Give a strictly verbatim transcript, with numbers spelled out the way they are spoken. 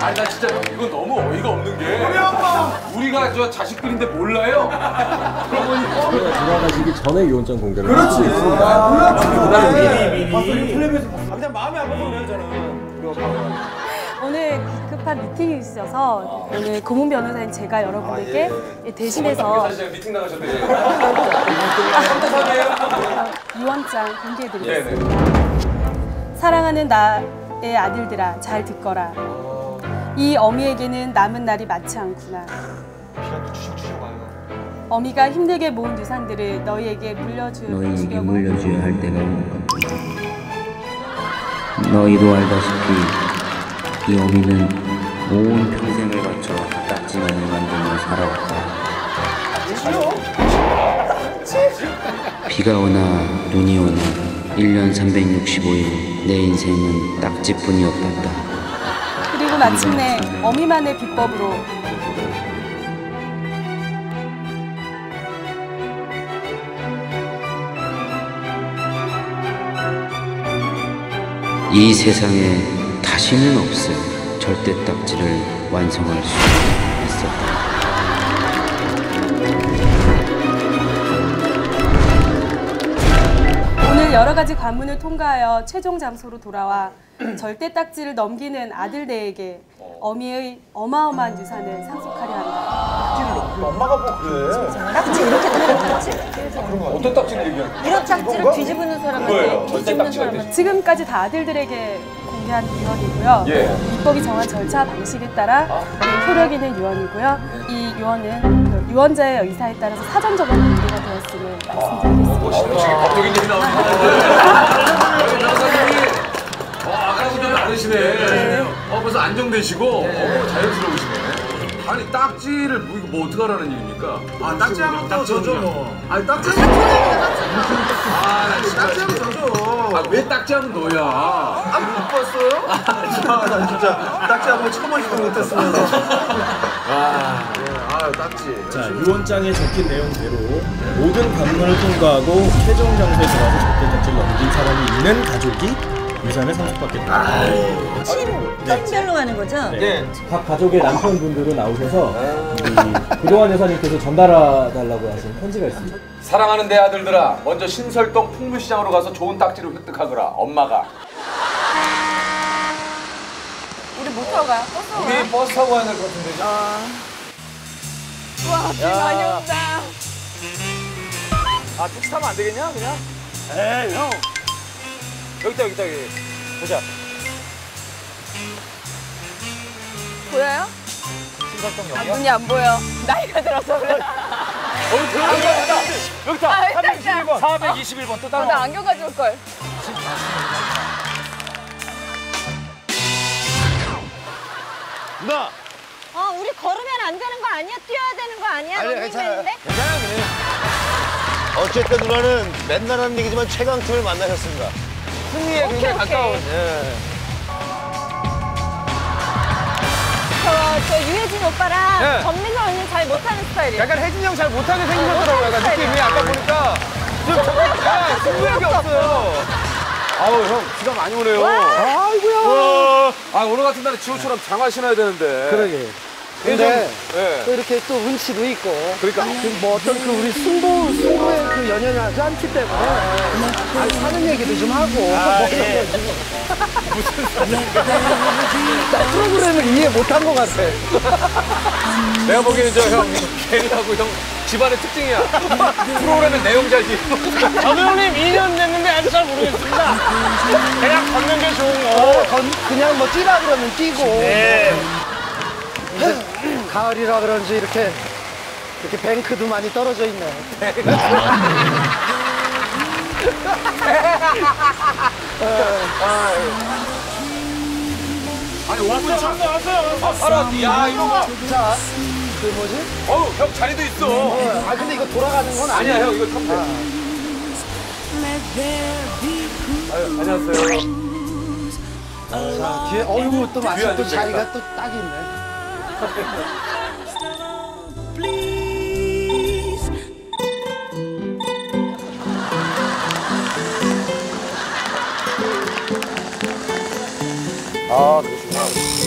아니 나 진짜 이거 너무 어이가 없는 게 우리 엄마 우리가 저 자식들인데 몰라요? 그러고 보니까 돌아가시기 전에 유언장 공개를 그렇지. 그다음에 미리 미리 텔레비에서 봤어. 그냥 마음이 아파서 그래요 저는. 오늘 급한 미팅이 있어서 오늘 고문 변호사인 제가 여러분들께 대신해서 사실 미팅 나가셨대. 유언장 공개해드리겠습니다. 사랑하는 나의 아들들아 잘 듣거라. 이 어미에게는 남은 날이 많지 않구나. 어미가 힘들게 모은 유산들을 너희에게 물려주, 너희에게 주려고 물려줘야 할 때가 온 겁니다. 너희도 알다시피 이 어미는 온 평생을 바쳐 딱지만을 만들며 살아왔다. 비가 오나 눈이 오나 일 년 삼백육십오 일 내 인생은 딱지뿐이었다. 그리고 마침내 어미만의 비법으로 이 세상에 다시는 없을 절대 딱지를 완성할 수 있었다. 오늘 여러 가지 관문을 통과하여 최종 장소로 돌아와 절대 딱지를 넘기는 아들들에게 어미의 어마어마한 유산을 상속하려 한다. 엄마가 뭐 그래? 딱지 이렇게 되는 딱지? 어떤 딱지를 얘기하는 이런 딱지를 뒤집는 사람한테 뒤집는 사람한테 지금까지 다 아들들에게 공개한 유언이고요. 예. 입법이 정한 절차 방식에 따라 네, 효력 있는 유언이고요. 이 유언은 그 유언자의 의사에 따라서 사전적으로 공개가 되었음을 말씀드리겠습니다. 멋있다. 법적인 일이 나오는 거 변호사님이 어, 아까하고 좀 다르시네. 어, 벌써 안정되시고 어, 자연스러우시네. 아니 딱지를 뭐, 이거 뭐 어떻게 하라는 얘기입니까? 아 딱지하면 또 저죠 뭐. 아니 딱지하면 아 딱지하면 저죠. 아 왜 딱지하면 너야? 못 봤어요? 아, 난 진짜 딱지하면 처음 보지도 못했으면서. 아, 아 딱지. 자, 유언장에 적힌 내용대로 모든 관문을 통과하고 최종 장소에 들어가서 절대 딱지를 넘긴 사람이 있는 가족이 유산을 상속받겠다. 팀별로 가는 거죠? 네. 각 가족의 남편분들은 나오셔서 이 그동안 여사님께서 전달해달라고 하신 편지가 있습니다. 사랑하는 내 아들들아, 먼저 신설동 풍물시장으로 가서 좋은 딱지를 획득하거라. 엄마가. 우리 못 타고 가요? 버스 타고 가요? 우리 버스 타고 가야 될 것 같은데. 와, 비 많이 온다. 아 택시 타면 안 되겠냐 그냥? 에이 형. 여기 있다 여기 있다 여기. 보자. 보여요? 신설동 아, 여기야? 눈이 안 보여. 나이가 들어서 그래. 어 들어가 여기 있다. 아, 여기 사백이십일 번. 사백이십일 번 또 어, 따라. 나 안경 가져올 걸. 누나. 어, 우리 걸으면 안 되는 거 아니야? 뛰어야 되는 거 아니야? 아니, 괜찮아요. 런닝맨인데? 어쨌든 누나는 맨날 하는 얘기지만 최강팀을 만나셨습니다. 승리에 굉장히 가까운. 예. 저, 저 유해진 오빠랑 네. 전민선 언니 잘 못하는 스타일이에요. 약간 혜진이 형 잘 못하게 생기셨더라고요. 약간 느낌이 아까 보니까 좀 야, 승부욕이 없어요. 아우 형 비가 많이 오네요. 아이고야. 아 오늘 같은 날에 지호처럼 장화 신어야 되는데. 그러게. 근데 근데 또 이렇게 또 운치도 있고. 그러니까 그 뭐 어떤 그 우리 승부, 승부의 그 연연이 하지 않기 때문에. 아니, 사는 얘기도 좀 하고. 아, 예. 나 프로그램을 이해 못한 것 같아. 내가 보기에는 저 형 개리하고 형 집안의 특징이야. 프로그램의 내용 잘 읽고. 감독님 이 년 됐는데 아직 잘 모르겠습니다. 그냥 걷는 게 좋은 거. 어, 건, 그냥 뭐 뛰라 그러면 뛰고. 네. 가을이라 그런지 이렇게 이렇게 뱅크도 많이 떨어져 있네. 아니 오 분 차. 왔어요. 야 이거 봐. 자, 그 뭐지? 어우 형 자리도 있어. 어, 아 근데 이거 돌아가는 건 아니야. 아니야 형 이거 타면 돼. 아유, 안녕하세요. 자, 뒤에 어이구 또 마침 또 앉으면 자리가 또 딱 있네. 아 그러시구나.